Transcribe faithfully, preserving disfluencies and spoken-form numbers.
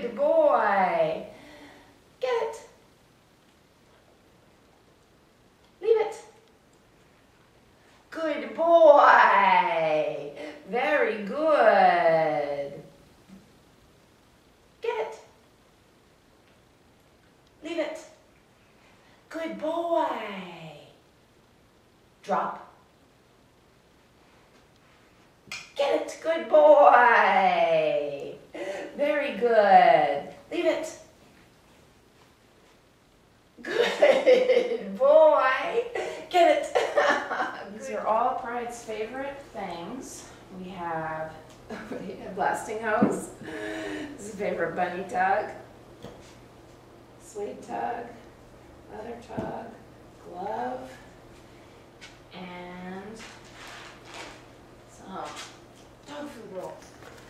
Good boy. Get it. Leave it. Good boy. Very good. Get it. Leave it. Good boy. Drop. Get it. Good boy. Very good. Leave it. Good boy. Get it. These are all Pride's favorite things. We have a blasting hose. This is a favorite bunny tug. Suede tug. Leather tug. Glove. And some dog food roll.